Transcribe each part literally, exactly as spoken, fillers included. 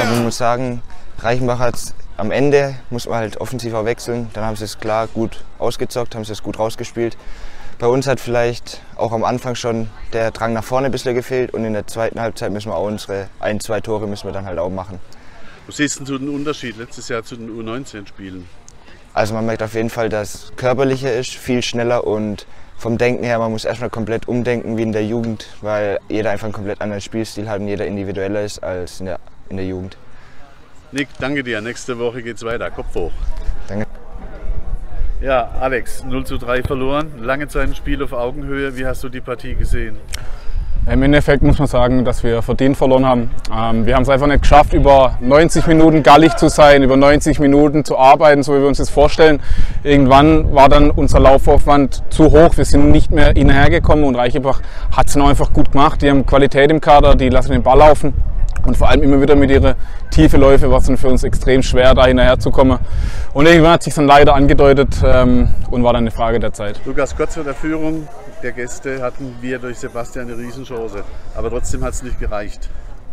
Aber man muss sagen, Reichenbach hat am Ende, muss man halt offensiver wechseln. Dann haben sie es klar gut ausgezockt, haben sie es gut rausgespielt. Bei uns hat vielleicht auch am Anfang schon der Drang nach vorne ein bisschen gefehlt und in der zweiten Halbzeit müssen wir auch unsere ein, zwei Tore müssen wir dann halt auch machen. Wo siehst du den Unterschied letztes Jahr zu den U neunzehn Spielen? Also man merkt auf jeden Fall, dass es körperlicher ist, viel schneller und vom Denken her, man muss erstmal komplett umdenken wie in der Jugend, weil jeder einfach einen komplett anderen Spielstil hat und jeder individueller ist als in der, in der Jugend. Nick, danke dir. Nächste Woche geht's weiter. Kopf hoch. Danke. Ja, Alex, null zu drei verloren. Lange Zeit ein Spiel auf Augenhöhe. Wie hast du die Partie gesehen? Im Endeffekt muss man sagen, dass wir verdient verloren haben. Ähm, wir haben es einfach nicht geschafft, über neunzig Minuten gallig zu sein, über neunzig Minuten zu arbeiten, so wie wir uns das vorstellen. Irgendwann war dann unser Laufaufwand zu hoch, wir sind nicht mehr hinterhergekommen und Reichenbach hat es noch einfach gut gemacht. Die haben Qualität im Kader, die lassen den Ball laufen. Und vor allem immer wieder mit ihren tiefen Läufen war es dann für uns extrem schwer, da hinterher zu kommen. Und irgendwann hat sich dann leider angedeutet ähm, und war dann eine Frage der Zeit. Lukas, kurz vor der Führung der Gäste hatten wir durch Sebastian eine Riesenchance. Aber trotzdem hat es nicht gereicht.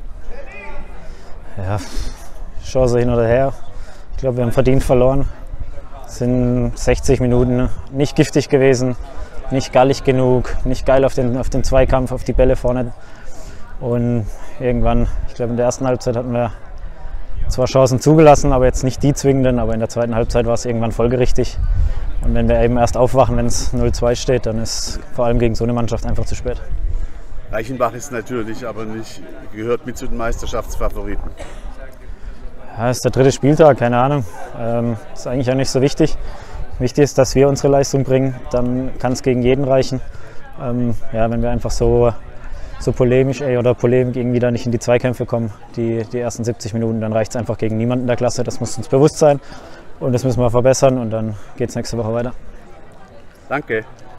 Ja, Chance hin oder her. Ich glaube, wir haben verdient verloren. Es sind sechzig Minuten nicht giftig gewesen, nicht gallig genug, nicht geil auf den, auf den Zweikampf, auf die Bälle vorne. Und irgendwann, ich glaube in der ersten Halbzeit hatten wir zwar Chancen zugelassen, aber jetzt nicht die zwingenden, aber in der zweiten Halbzeit war es irgendwann folgerichtig. Und wenn wir eben erst aufwachen, wenn es null zwei steht, dann ist vor allem gegen so eine Mannschaft einfach zu spät. Reichenbach ist natürlich aber nicht, gehört mit zu den Meisterschaftsfavoriten. Ja, ist der dritte Spieltag, keine Ahnung. Ähm, ist eigentlich auch nicht so wichtig. Wichtig ist, dass wir unsere Leistung bringen, dann kann es gegen jeden reichen. Ähm, ja, wenn wir einfach so so polemisch ey, oder Polemik irgendwie da nicht in die Zweikämpfe kommen, die, die ersten siebzig Minuten, dann reicht es einfach gegen niemanden in der Klasse. Das muss uns bewusst sein und das müssen wir verbessern und dann geht es nächste Woche weiter. Danke.